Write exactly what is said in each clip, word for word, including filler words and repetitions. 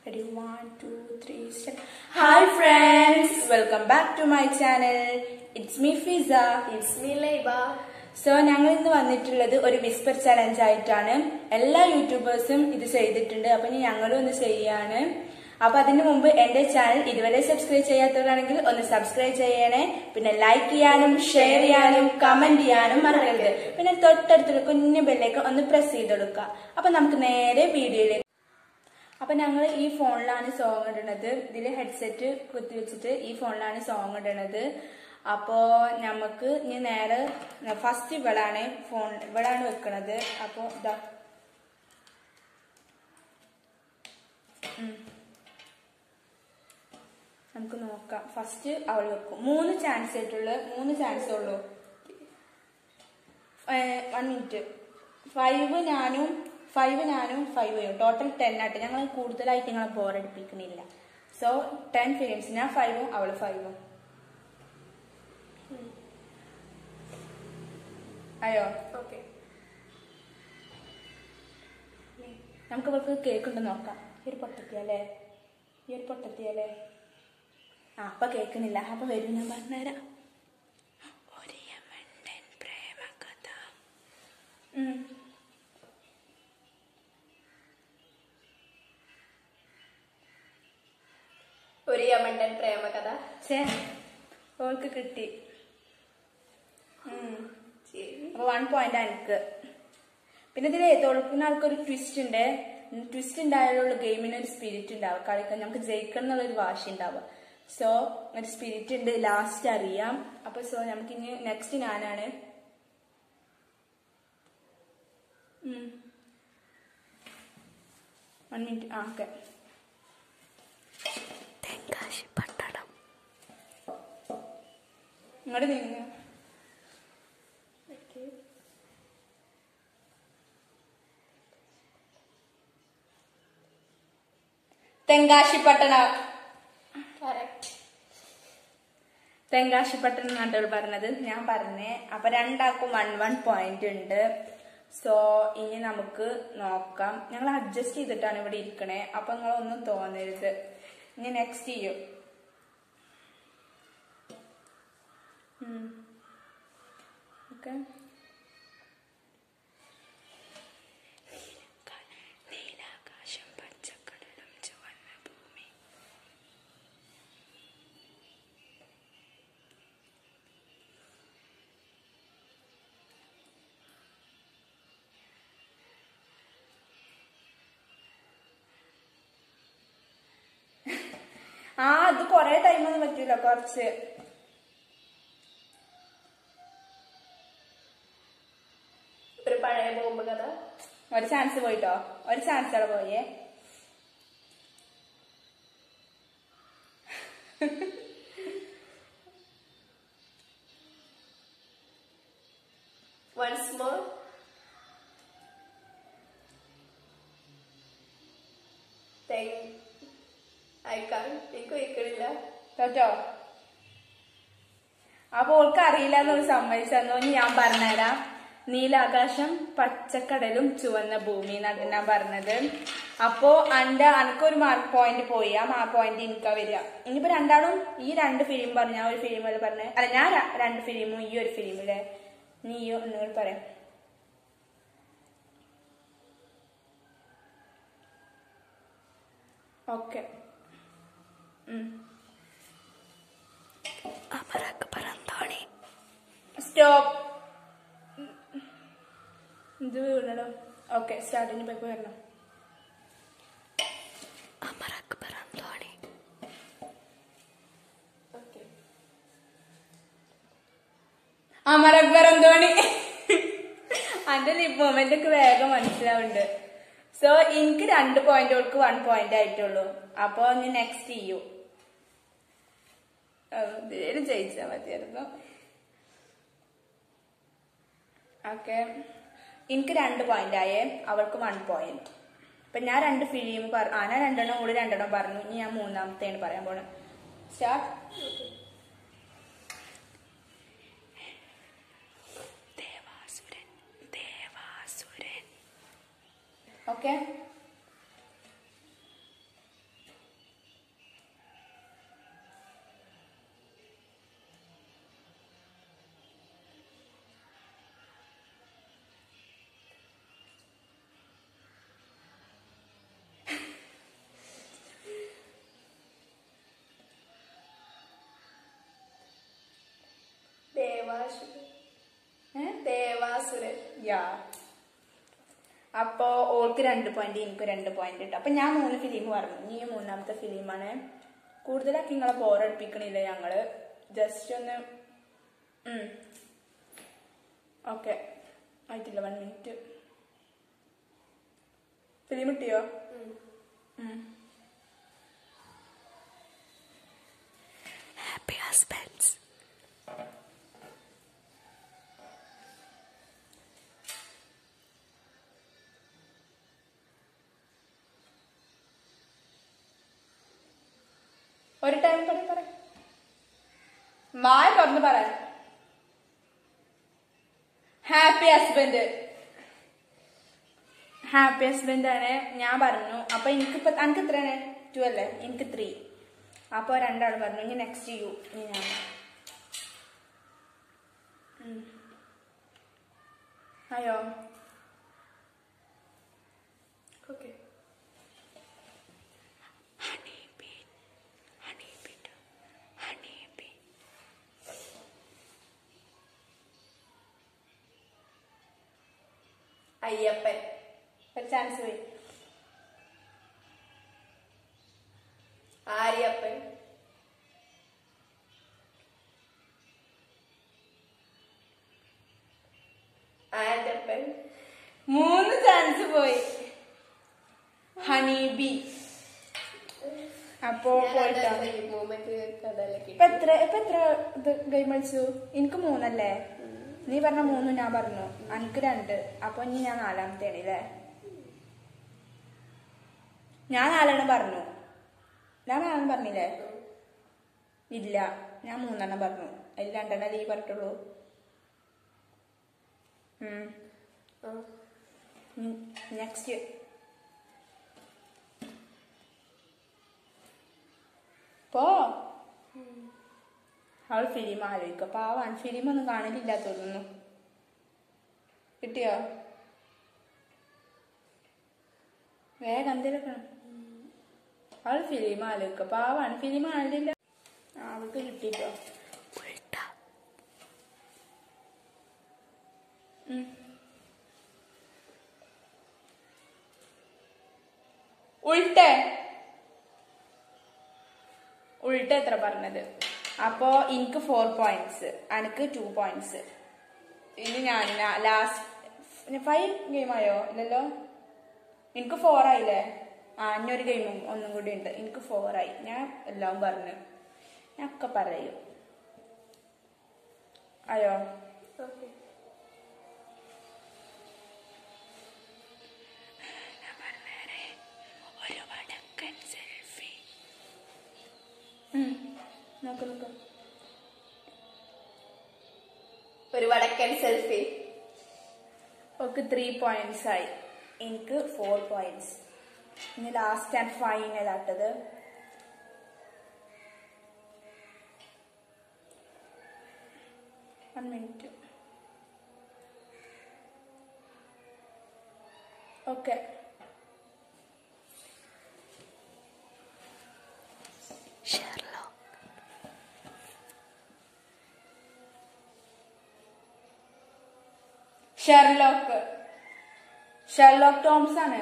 Ready? One, two, three, start. Hi friends, welcome back to my channel. It's me Fiza. It's me Leiba. So, ഞങ്ങൾ ഇന്ന് വന്നിട്ടുള്ളത് ഒരു Whisper challenge ആയിട്ടാണ്. എല്ലാ യൂട്യൂബേഴ്സും ഇത് ചെയ്തിട്ടുണ്ട്. അപ്പോൾ ഞങ്ങളും ഒന്ന് ചെയ്യാണ്. അപ്പോൾ അതിനു മുമ്പ് എൻ്റെ ചാനൽ ഇതുവരെ സബ്സ്ക്രൈബ് ചെയ്യാത്തവരാണെങ്കിൽ ഒന്ന് സബ്സ്ക്രൈബ് ചെയ്യണേ. പിന്നെ ലൈക്ക് ചെയ്യാനും ഷെയർ ചെയ്യാനും കമന്റ് ചെയ്യാനും മറക്കരുത്. പിന്നെ തൊട്ടടുത്തുള്ള കുഞ്ഞു ബെല്ലേക്ക് ഒന്ന് പ്രസ് ചെയ്ത് കൊടുക്കുക. അപ്പോൾ നമുക്ക് നേരെ വീഡിയോയിലേക്ക്. അപ്പൊ ഞങ്ങൾ ഈ ഫോണിലാണ് സോങ് ഇടുന്നത്. ഇതിൽ ഹെഡ്സെറ്റ് കുത്തി വെച്ചിട്ട് ഈ ഫോണിലാണ് സോങ് ഇടുന്നത്. അപ്പോ നമുക്ക് ഇനി നേരെ ഫസ്റ്റ് ഇവളാണ് ഫോൺ ഇവളാണ് വെക്കണത്. അപ്പോ ഇതാ നമുക്ക് നോക്കാം. ഫസ്റ്റ് അവൾ വെക്കും. മൂന്ന് ചാൻസ് ആയിട്ടുള്ള മൂന്ന് ചാൻസ് ഉള്ളൂ. One minute. ഫൈവ് ഞാനും ഫൈവ് ഞാനും ഫൈവ് ചെയ്യും. ടോട്ടൽ ടെൻ ആയിട്ട് ഞങ്ങൾ കൂടുതലായിട്ട് ഞങ്ങളെ ബോറടിപ്പിക്കുന്നില്ല. സോ ടെൻ ഫിലിംസ്, ഞാൻ ഫൈവും അവള് ഫൈവും. അയ്യോ ഓക്കെ, നമുക്ക് ഇവർക്ക് കേക്ക് ഉണ്ട് നോക്കാം. ഈ ഒരു പൊട്ടത്തിയല്ലേ ഈ ഒരു പൊട്ടത്തിയല്ലേ ആ അപ്പൊ കേൾക്കുന്നില്ല. അപ്പൊ വരും, ഞാൻ പറഞ്ഞുതരാം. ഒരു യമണ്ടൻ പ്രേമകഥ. ഒരു യമണ്ടൻ പ്രേമകഥ. ചേ ഓൾക്ക് കിട്ടി. അപ്പൊ വൺ പോയിന്റ് എനിക്ക്. പിന്നെ ഇതിൽ തൊടുക്കുന്ന ആൾക്കൊരു ട്വിസ്റ്റ് ഉണ്ട്. ട്വിസ്റ്റ് ഉണ്ടായാലുള്ള ഗെയിമിന് ഒരു സ്പിരിറ്റ് ഉണ്ടാവുക. കളിക്കാൻ നമുക്ക് ജയിക്കണം എന്നുള്ളൊരു വാശി ഉണ്ടാവുക. സോ ഒരു സ്പിരിറ്റ് ഉണ്ട്, ലാസ്റ്റ് അറിയാം. അപ്പൊ സോ നമുക്ക് ഇനി നെക്സ്റ്റ് ഞാനാണ്. One minute. ആ ഓക്കെ. പട്ടണം ഇങ്ങോട്ട് നീങ്ങ. തെങ്കാശിപ്പട്ടണം. തെങ്കാശിപ്പട്ടണം എന്നാണ് പറഞ്ഞത്. ഞാൻ പറഞ്ഞേ. അപ്പൊ രണ്ടാൾക്കും വൺ വൺ പോയിന്റ് ഉണ്ട്. സോ ഇനി നമുക്ക് നോക്കാം. ഞങ്ങൾ അഡ്ജസ്റ്റ് ചെയ്തിട്ടാണ് ഇവിടെ ഇരിക്കണേ. അപ്പൊ നിങ്ങളൊന്നും തോന്നരുത്. ഇനി നെക്സ്റ്റ് ചെയ്യും. ഓക്കെ. നീലാകാശം പച്ചക്കടലും ചുവന്ന ഭൂമി. ആ അത് കൊറേ ടൈമൊന്നും പറ്റൂല, കുറച്ച്. ഒരു പഴയ ബോംബ് കഥ. ഒരു ചാൻസ് പോയിട്ടോ, ഒരു ചാൻസ് അവിടെ പോയേ. Once more. എനിക്ക് വയ്ക്കണില്ല കേട്ടോ. അപ്പൊ ഓൾക്ക് അറിയില്ല എന്നൊരു സമ്മതിച്ചെന്നോ. ഞാൻ പറഞ്ഞുതരാം. നീലാകാശം പച്ചക്കടലും ചുവന്ന ഭൂമി എന്നാണ് ഞാൻ പറഞ്ഞത്. അപ്പോ എന്റെ എനിക്കൊരു മാർക്ക് പോയിന്റ് പോയി. ആ മാർക്ക് പോയിന്റ് എനിക്കാ വരിക. ഇനിയിപ്പോ രണ്ടാളും ഈ രണ്ട് ഫിലിം പറഞ്ഞു. ഞാൻ ഒരു ഫിലിം അല്ല പറഞ്ഞേ. അല്ല, ഞാൻ രണ്ട് ഫിലിമും ഈ ഒരു ഫിലിമില്ലേ. നീയോ നിങ്ങൾ പറയാം. ഓക്കെ. സ്റ്റോപ്പ്. ഇത് വീണോ? ഓക്കെ, സ്റ്റാർട്ടിന് പോയി വരണം. അമർ അക്ബർ അന്തോണി. അതിന്റെ ലിപ് മൊമെന്റ് ഒക്കെ വേഗം മനസ്സിലാവുന്നുണ്ട്. സോ എനിക്ക് രണ്ട് പോയിന്റ്, ഓൾക്ക് വൺ പോയിന്റ് ആയിട്ടുള്ളൂ. അപ്പൊ ഞാൻ നെക്സ്റ്റ് ചെയ്യൂ. ഇതിലും ജയിച്ചാ മതിയായിരുന്നു. ഓക്കെ, എനിക്ക് രണ്ട് പോയിന്റ് ആയേ, അവൾക്ക് വൺ പോയിന്റ്. അപ്പൊ ഞാൻ രണ്ട് ഫിലിം പറഞ്ഞു. ആ ഞാൻ രണ്ടെണ്ണം കൂടി രണ്ടെണ്ണം പറഞ്ഞു. ഇനി ഞാൻ മൂന്നാമത്തെയാണ് പറയാൻ പോണത്. സ്റ്റാർട്ട്. ദേവാസുരൻ ദേവാസുരൻ ഓക്കെ. ദേവാസുരൻ ദേവാസുരൻ യാ അപ്പോ ഓൾക്ക് രണ്ട് പോയിന്റ് എനിക്ക് രണ്ട് പോയിന്റ് കിട്ടും. അപ്പൊ ഞാൻ മൂന്ന് ഫിലിം പറഞ്ഞു. നീ മൂന്നാമത്തെ ഫിലിമാണ്. കൂടുതലാക്കി നിങ്ങളെ ബോറടിപ്പിക്കണില്ല ഞങ്ങള്. ജസ്റ്റ് ഒന്ന് ഓക്കെ ആയിട്ടില്ല. One minute. ഫിലിം കിട്ടിയോ? Happy husbands. ഒരു ടൈം പറ പറ മായ തുറന്ന് പറ. Happy husband. ഹാപ്പി ഹസ്ബൻഡ് ആണ് ഞാൻ പറഞ്ഞു. അപ്പൊ എനിക്കിപ്പോ എനിക്ക് എത്രയാണ്? ടു അല്ലേ? എനിക്ക് ത്രീ. അപ്പൊ രണ്ടാൾ പറഞ്ഞു. ഇനി നെക്സ്റ്റ് യു. ഇനി ഞാൻ അയ്യോ ഓക്കെ. അയ്യപ്പൻ. ഒരു ചാൻസ് പോയി. ആര്യപ്പൻ. ആൻഡപ്പൻ. മൂന്ന് ചാൻസ് പോയി. ഹണീബി. അപ്പോ പോയിട്ടോ. ഇപ്പൊ എത്ര ഇപ്പൊ എത്ര ഇത് ഗെയിം കളിച്ചു? എനിക്ക് മൂന്നല്ലേ? നീ പറഞ്ഞ മൂന്ന് ഞാൻ പറഞ്ഞു. എനിക്ക് രണ്ട്. അപ്പൊ ഇനി ഞാൻ നാലാമത്തെയാണ് അല്ലേ? ഞാൻ നാലെണ്ണം പറഞ്ഞു. ഞാൻ നാലെണ്ണം പറഞ്ഞില്ലേ? ഇല്ല, ഞാൻ മൂന്നെണ്ണം പറഞ്ഞു. അതിൽ രണ്ടെണ്ണം നീ പറഞ്ഞിട്ടുള്ളൂ. നെക്സ്റ്റ്. പോ. അവൾ ഫിലിം ആലോചിക്ക. പാവാൻ ഫിലിം ഒന്നും കാണലില്ല തോന്നുന്നു. കിട്ടിയോ? വേഗം എന്തെങ്കിലും. അവൾ ഫിലിം ആലോചിക്ക. പാവാണ്. ഫിലിം കാണലില്ല. അവൾക്ക് കിട്ടിട്ടോ. ഉൾട്ട ഉൾട്ട എത്ര പറഞ്ഞത്? അപ്പോ എനിക്ക് ഫോർ പോയിന്റ്സ്, എനിക്ക് ടു പോയിന്റ്സ്. ഇനി ഞാൻ ലാസ്റ്റ് ഫൈവ് ഗെയിം ആയോ? ഇല്ലല്ലോ, എനിക്ക് ഫോർ ആയില്ലേ? ആ ഇനിയൊരു ഗെയിമും ഒന്നും കൂടി ഉണ്ട്. എനിക്ക് ഫോറായി. ഞാൻ എല്ലാം പറഞ്ഞു. ഞാൻ ഒക്കെ പറയൂ. അയ്യോ നോക്ക് നോക്ക്. ഒരു വടക്കൻ സെൽഫി. ഓക്കെ ത്രീ പോയിന്റ്സ് ആയി. എനിക്ക് ഫോർ പോയിന്റ്സ്. ഇനി ലാസ്റ്റ് ആൻഡ് ഫൈനൽ ആട്ടത്. One minute. Okay Sherlock. Sherlock Toms ആണ്.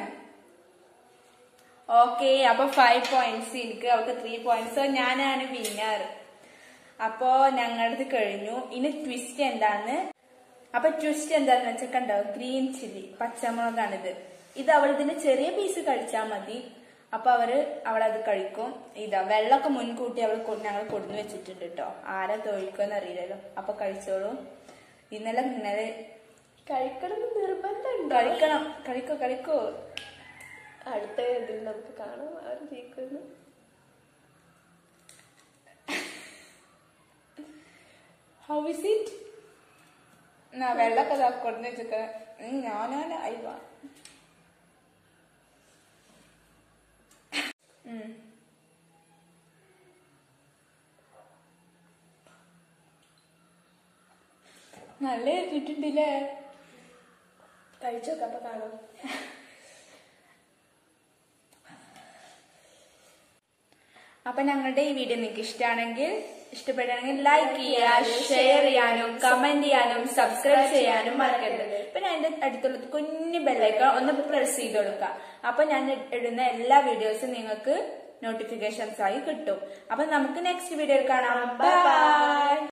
ഓക്കെ അപ്പൊ ഫൈവ് പോയിന്റ്സ് എനിക്ക്, അവർക്ക് ത്രീ പോയിന്റ്സ്. ഞാനാണ് വിന്നർ. അപ്പോ ഞങ്ങളത് കഴിഞ്ഞു. ഇനി ട്വിസ്റ്റ് എന്താന്ന്. അപ്പൊ ട്വിസ്റ്റ് എന്താന്ന് വെച്ചാൽ കണ്ടോ, ഗ്രീൻ ചില്ലി പച്ചമുളകാണിത്. ഇത് അവൾ ഇതിന്റെ ചെറിയ പീസ് കഴിച്ചാൽ മതി. അപ്പൊ അവര് അവളത് കഴിക്കും. ഇതാ വെള്ളമൊക്കെ മുൻകൂട്ടി അവൾ ഞങ്ങൾ കൊടുന്നു വെച്ചിട്ടുണ്ട് കേട്ടോ. ആരാ തോൽക്കുമെന്ന് അറിയില്ലല്ലോ. അപ്പൊ കഴിച്ചോളൂ. ഇന്നലെ ഇന്നലെ കഴിക്കണം നിർബന്ധം. കഴിക്കണം. കഴിക്കോ കഴിക്കോ. അടുത്ത ഇതിൽ നമുക്ക് കാണാം ആരും ജയിക്കുന്നു. How is it? എന്നാ വെള്ളമൊക്കെ കൊടുന്ന് വെച്ചൊക്കെ ഞാനാ അയവ. നല്ല ഇട്ടിട്ടുണ്ടല്ലേ. കഴിച്ചോക്കെ അപ്പൊ കാണാം. അപ്പൊ ഞങ്ങളുടെ ഈ വീഡിയോ നിങ്ങൾക്ക് ഇഷ്ടമാണെങ്കിൽ ഇഷ്ടപ്പെടുകയാണെങ്കിൽ ലൈക്ക് ചെയ്യുക, ഷെയർ ചെയ്യാനും കമന്റ് ചെയ്യാനും സബ്സ്ക്രൈബ് ചെയ്യാനും മറക്കരുത്. പിന്നെ അതിന്റെ അടുത്തുള്ള കുഞ്ഞു ബെല്ലൈക്കൺ ഒന്ന് പ്രസ് ചെയ്ത് കൊടുക്കുക. അപ്പൊ ഞാൻ ഇടുന്ന എല്ലാ വീഡിയോസും നിങ്ങൾക്ക് നോട്ടിഫിക്കേഷൻസ് ആയി കിട്ടും. അപ്പൊ നമുക്ക് നെക്സ്റ്റ് വീഡിയോയിൽ കാണാം. ബൈ.